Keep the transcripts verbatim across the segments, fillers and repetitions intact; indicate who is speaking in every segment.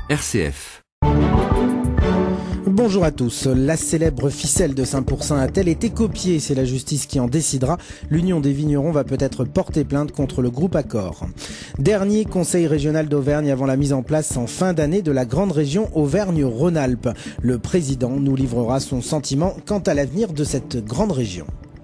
Speaker 1: R C F.
Speaker 2: Bonjour à tous. La célèbre ficelle de Saint-Pourçain a-t-elle été copiée? C'est la justice qui en décidera. L'Union des vignerons va peut-être porter plainte contre le groupe Accor. Dernier conseil régional d'Auvergne avant la mise en place en fin d'année de la grande région Auvergne-Rhône-Alpes. Le président nous livrera son sentiment quant à l'avenir de cette grande région.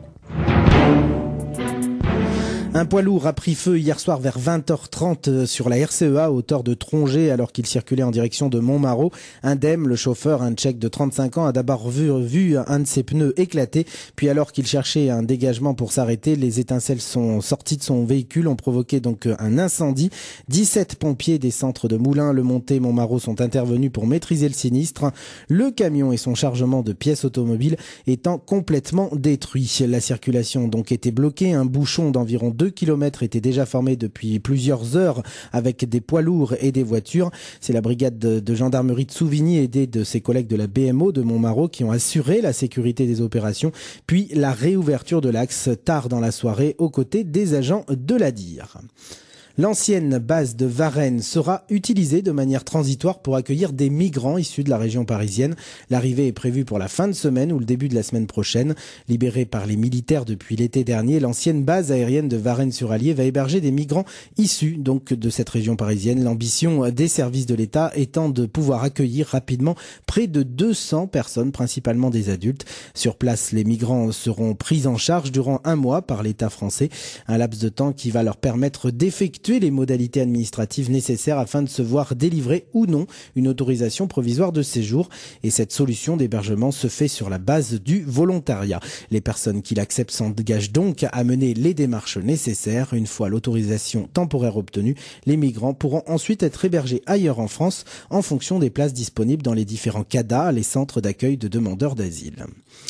Speaker 2: Un poids lourd a pris feu hier soir vers vingt heures trente sur la R C E A à hauteur de Trongé alors qu'il circulait en direction de Montmarault. Indemne, le chauffeur, un Tchèque de trente-cinq ans, a d'abord vu, vu un de ses pneus éclater. Puis alors qu'il cherchait un dégagement pour s'arrêter, les étincelles sont sorties de son véhicule, ont provoqué donc un incendie. dix-sept pompiers des centres de Moulins, Le Montet, Montmarault sont intervenus pour maîtriser le sinistre. Le camion et son chargement de pièces automobiles étant complètement détruits. La circulation donc était bloquée. Un bouchon d'environ deux kilomètres était déjà formé depuis plusieurs heures avec des poids lourds et des voitures. C'est la brigade de, de gendarmerie de Souvigny aidée de ses collègues de la B M O de Montmarault qui ont assuré la sécurité des opérations, puis la réouverture de l'axe tard dans la soirée aux côtés des agents de l'A D I R. L'ancienne base de Varennes sera utilisée de manière transitoire pour accueillir des migrants issus de la région parisienne. L'arrivée est prévue pour la fin de semaine ou le début de la semaine prochaine. Libérée par les militaires depuis l'été dernier, l'ancienne base aérienne de Varennes-sur-Allier va héberger des migrants issus donc de cette région parisienne. L'ambition des services de l'État étant de pouvoir accueillir rapidement près de deux cents personnes, principalement des adultes. Sur place, les migrants seront pris en charge durant un mois par l'État français. Un laps de temps qui va leur permettre d'effectuer les modalités administratives nécessaires afin de se voir délivrer ou non une autorisation provisoire de séjour. Et cette solution d'hébergement se fait sur la base du volontariat. Les personnes qui l'acceptent s'engagent donc à mener les démarches nécessaires. Une fois l'autorisation temporaire obtenue, les migrants pourront ensuite être hébergés ailleurs en France en fonction des places disponibles dans les différents C A D A, les centres d'accueil de demandeurs d'asile.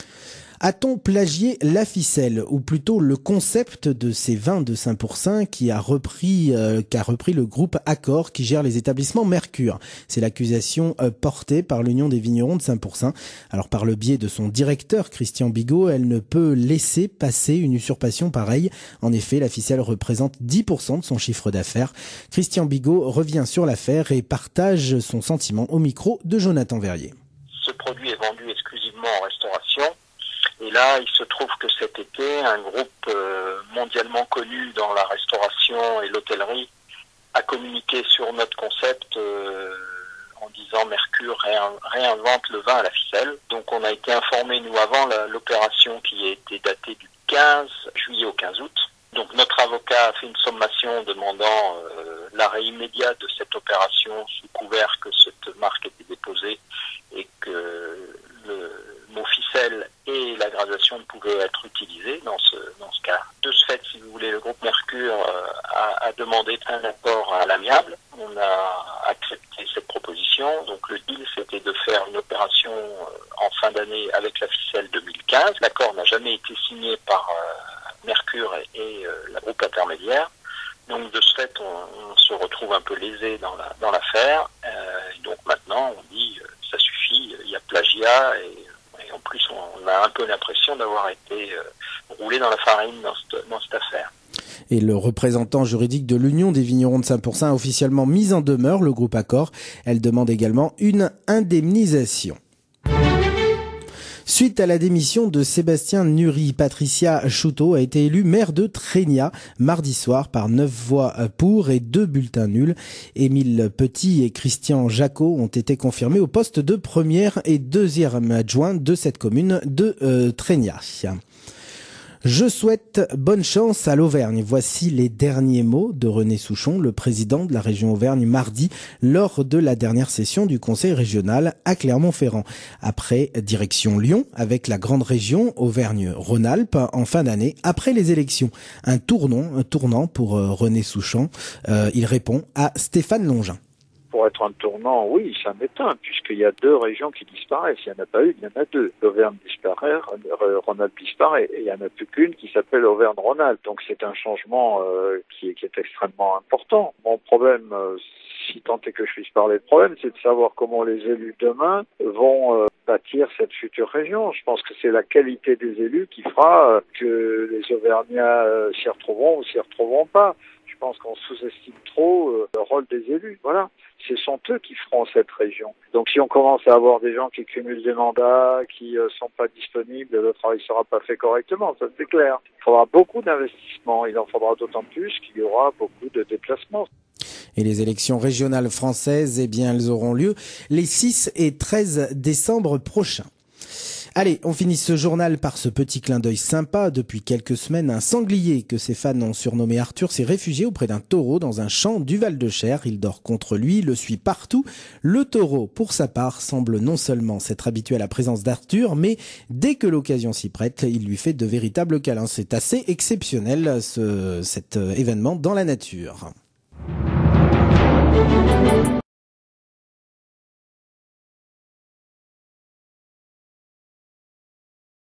Speaker 2: A-t-on plagié la ficelle, ou plutôt le concept de ces vins de Saint-Pourçain qui a repris, euh, qu'a repris le groupe Accor qui gère les établissements Mercure? C'est l'accusation euh, portée par l'Union des vignerons de Saint-Pourçain. Alors par le biais de son directeur Christian Bigot, elle ne peut laisser passer une usurpation pareille. En effet, la ficelle représente dix pour cent de son chiffre d'affaires. Christian Bigot revient sur l'affaire et partage son sentiment au micro de Jonathan Verrier.
Speaker 3: Ce produit est vendu exclusivement en restauration. Et là, il se trouve que cet été, un groupe euh, mondialement connu dans la restauration et l'hôtellerie a communiqué sur notre concept euh, en disant Mercure réin- réinvente le vin à la ficelle. Donc on a été informés, nous, avant la, l'opération qui a été datée du quinze juillet au quinze août. Donc notre avocat a fait une sommation demandant euh, l'arrêt immédiat de cette opération sous couvert que cette marque était déposée et que le mot ficelle et la gradation ne pouvaient être utilisés dans ce dans ce cas. De ce fait, si vous voulez, le groupe Mercure euh, a, a demandé un accord à l'amiable. On a accepté cette proposition. Donc le deal, c'était de faire une opération euh, en fin d'année avec la ficelle deux mille quinze. L'accord n'a jamais été signé par euh, Mercure et, et euh, la groupe intermédiaire. Donc de ce fait, on, on se retrouve un peu lésé dans la dans l'affaire. Euh, donc maintenant, on dit euh, ça suffit, il y a plagiat et Et en plus, on a un peu l'impression d'avoir été euh, roulé dans la farine dans cette, dans cette affaire.
Speaker 2: Et le représentant juridique de l'Union des vignerons de Saint-Pourçain a officiellement mis en demeure le groupe Accor. Elle demande également une indemnisation. Suite à la démission de Sébastien Nury, Patricia Chouteau a été élue maire de Trégnat mardi soir par neuf voix pour et deux bulletins nuls. Émile Petit et Christian Jacot ont été confirmés au poste de première et deuxième adjoint de cette commune de euh, Trégnat. Je souhaite bonne chance à l'Auvergne. Voici les derniers mots de René Souchon, le président de la région Auvergne, mardi, lors de la dernière session du conseil régional à Clermont-Ferrand. Après, direction Lyon, avec la grande région Auvergne-Rhône-Alpes, en fin d'année, après les élections. Un tournant, un tournant pour euh, René Souchon. Euh, il répond à Stéphane Longin.
Speaker 4: Pour être un tournant, oui, ça m'étonne, puisqu'il y a deux régions qui disparaissent. Il n'y en a pas une, il y en a deux. L'Auvergne disparaît, Rhône-Alpes disparaît, et il n'y en a plus qu'une qui s'appelle Auvergne-Rhône-Alpes. Donc c'est un changement euh, qui, est, qui est extrêmement important. Mon problème, euh, si tant est que je puisse parler de problème, c'est de savoir comment les élus demain vont euh, bâtir cette future région. Je pense que c'est la qualité des élus qui fera euh, que les Auvergnats euh, s'y retrouveront ou s'y retrouveront pas. Je pense qu'on sous-estime trop euh, le rôle des élus. Voilà. Ce sont eux qui feront cette région. Donc si on commence à avoir des gens qui cumulent des mandats, qui euh, sont pas disponibles, le travail sera pas fait correctement, ça c'est clair. Il faudra beaucoup d'investissements, il en faudra d'autant plus qu'il y aura beaucoup de déplacements.
Speaker 2: Et les élections régionales françaises, eh bien, elles auront lieu les six et treize décembre prochains. Allez, on finit ce journal par ce petit clin d'œil sympa. Depuis quelques semaines, un sanglier que ses fans ont surnommé Arthur s'est réfugié auprès d'un taureau dans un champ du Val-de-Cher. Il dort contre lui, le suit partout. Le taureau, pour sa part, semble non seulement s'être habitué à la présence d'Arthur, mais dès que l'occasion s'y prête, il lui fait de véritables câlins. C'est assez exceptionnel, ce, cet événement dans la nature.